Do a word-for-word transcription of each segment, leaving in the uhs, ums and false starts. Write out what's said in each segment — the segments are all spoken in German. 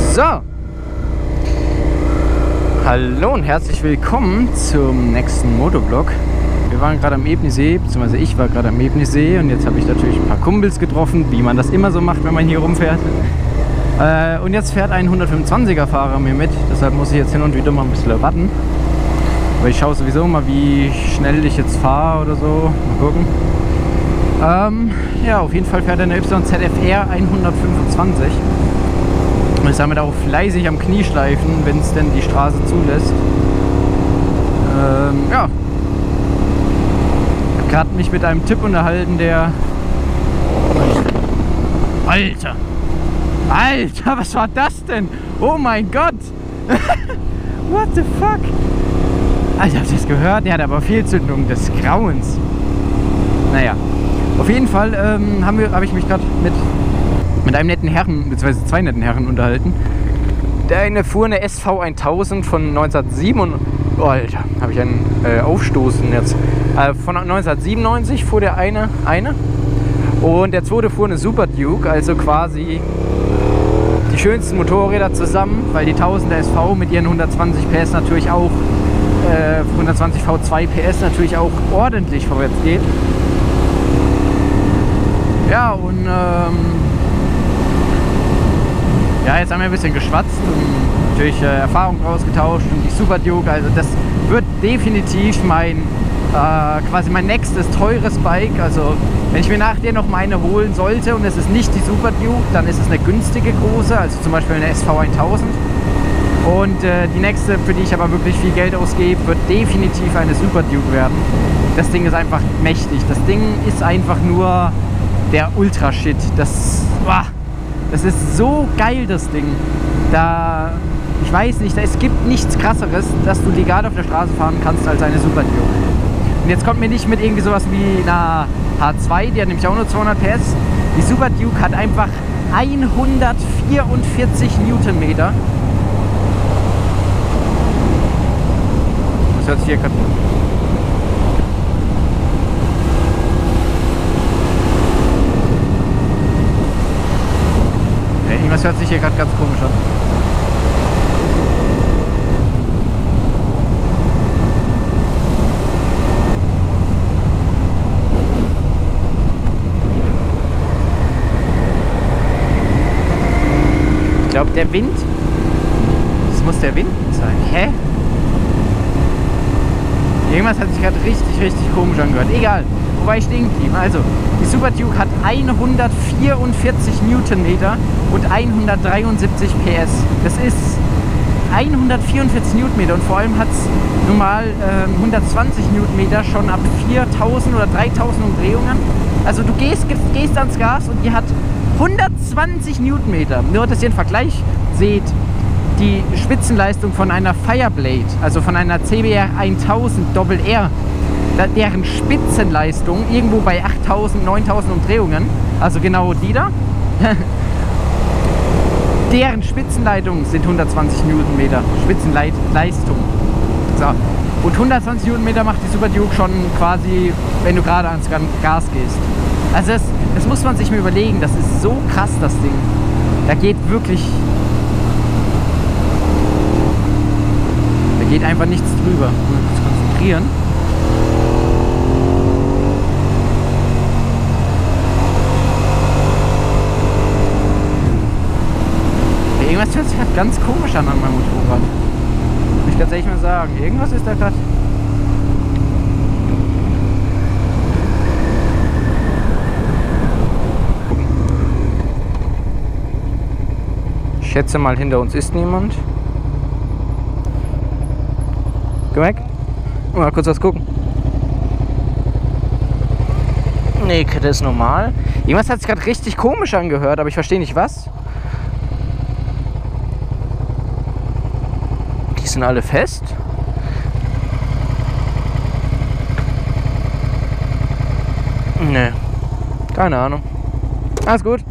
So. Hallo und herzlich willkommen zum nächsten Motovlog. Wir waren gerade am Ebnisee, beziehungsweise ich war gerade am Ebnisee und jetzt habe ich natürlich ein paar Kumpels getroffen, wie man das immer so macht, wenn man hier rumfährt. Äh, und jetzt fährt ein hundertfünfundzwanziger Fahrer mir mit, deshalb muss ich jetzt hin und wieder mal ein bisschen warten. Aber ich schaue sowieso mal, wie schnell ich jetzt fahre oder so. Mal gucken. Ähm, ja, auf jeden Fall fährt er eine Y Z F R hundertfünfundzwanzig. Und ist damit auch fleißig am Knieschleifen, wenn es denn die Straße zulässt. Ähm, ja. Ich habe gerade mich mit einem Typ unterhalten, der... Alter! Alter, was war das denn? Oh mein Gott! What the fuck? Alter, habt ihr das gehört? Der hat aber Fehlzündung des Grauens. Naja. Auf jeden Fall ähm, habe hab ich mich gerade mit, mit einem netten Herren, beziehungsweise zwei netten Herren unterhalten. Der eine fuhr eine S V tausend von neunzehnhundertsiebenundneunzig. Oh, Alter, habe ich einen äh, Aufstoßen jetzt. Äh, von neunzehnhundertsiebenundneunzig fuhr der eine, eine. Und der zweite fuhr eine Super Duke, also quasi die schönsten Motorräder zusammen, weil die tausender S V mit ihren hundertzwanzig P S natürlich auch, äh, hundertzwanzig V zwei P S natürlich auch ordentlich vorwärts geht. Ja, und ähm, ja, jetzt haben wir ein bisschen geschwatzt und natürlich äh, Erfahrungen ausgetauscht und die Super Duke, also das wird definitiv mein, äh, quasi mein nächstes teures Bike. Also wenn ich mir nachher noch meine holen sollte und es ist nicht die Super Duke, dann ist es eine günstige große, also zum Beispiel eine S V tausend. Und äh, die nächste, für die ich aber wirklich viel Geld ausgebe, wird definitiv eine Super Duke werden. Das Ding ist einfach mächtig. Das Ding ist einfach nur der Ultra-Shit. Das, boah, das ist so geil, das Ding. Da, ich weiß nicht, es gibt nichts krasseres, dass du legal auf der Straße fahren kannst als eine Super Duke. Und jetzt kommt mir nicht mit irgendwie sowas wie einer H zwei, die hat nämlich auch nur zweihundert P S. Die Super Duke hat einfach hundertvierundvierzig Newtonmeter. Das hört sich hier gerade... Das hört sich hier gerade ganz komisch an. Ich glaube, der Wind. Das muss der Wind sein. Hä? Irgendwas hat sich gerade richtig, richtig komisch angehört. Egal, wobei ich stehen geblieben. Also, die Super Duke hat hundertvierundvierzig Newtonmeter und hundertdreiundsiebzig P S. Das ist hundertvierundvierzig Newtonmeter und vor allem hat es nun mal äh, hundertzwanzig Newtonmeter schon ab viertausend oder dreitausend Umdrehungen. Also du gehst, gehst ans Gas und die hat hundertzwanzig Newtonmeter. Nur, dass ihr einen Vergleich seht, die Spitzenleistung von einer Fireblade, also von einer C B R tausend Doppel R, deren Spitzenleistung irgendwo bei achttausend, neuntausend Umdrehungen, also genau die da, deren Spitzenleitungen sind hundertzwanzig Newtonmeter, Spitzenleistung. So. Und hundertzwanzig Newtonmeter macht die Super Duke schon quasi, wenn du gerade ans Gas gehst. Also das, das muss man sich mal überlegen, das ist so krass, das Ding. Da geht wirklich... Da geht einfach nichts drüber. Mal kurz konzentrieren. Irgendwas hört sich halt ganz komisch an an meinem Motorrad. Muss ich ganz ehrlich mal sagen. Irgendwas ist da gerade... Ich schätze mal, hinter uns ist niemand. Geh weg. Mal kurz was gucken. Nee, das ist normal. Irgendwas hat sich gerade richtig komisch angehört, aber ich verstehe nicht was. Die sind alle fest. Nee. Keine Ahnung. Alles gut.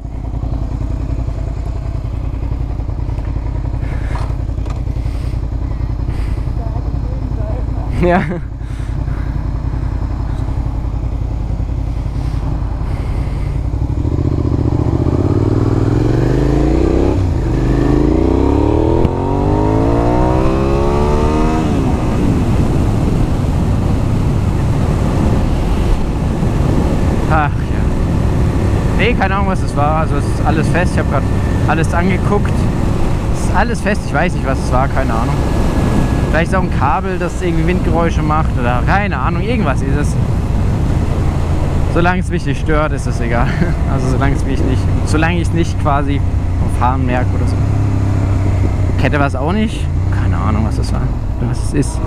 Ja. was es war. Also es ist alles fest. Ich habe gerade alles angeguckt. Es ist alles fest. Ich weiß nicht, was es war. Keine Ahnung. Vielleicht auch ein Kabel, das irgendwie Windgeräusche macht oder keine Ahnung. Irgendwas ist es. Solange es mich nicht stört, ist es egal. Also solange es mich nicht, solange ich es nicht quasi vom Fahren merke oder so. Kette war es auch nicht. Keine Ahnung, was das war. Was es ist.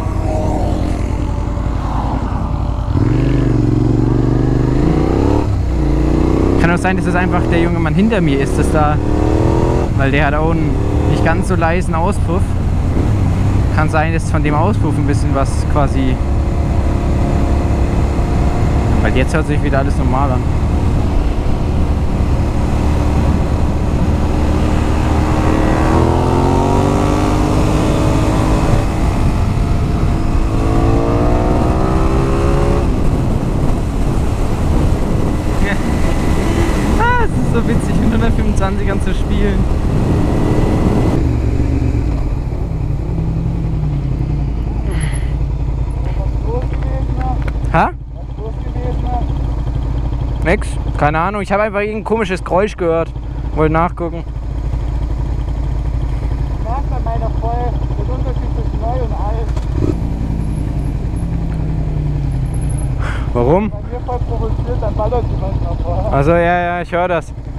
Kann auch sein, dass es einfach der junge Mann hinter mir ist, dass da, weil der hat auch einen nicht ganz so leisen Auspuff. Kann sein, dass von dem Auspuff ein bisschen was quasi, weil jetzt hört sich wieder alles normal an. Ah, es ist so witzig, mit hundertfünfundzwanzigern zu spielen. Ha? Nix, keine Ahnung. Ich habe einfach irgendein komisches Geräusch gehört. Wollte nachgucken. Ich merke bei meiner voll den Unterschied zwischen neu und alt. Warum? Wenn mir voll provoziert, dann ballert sie manchmal vor. Also ja, ja, ich höre das.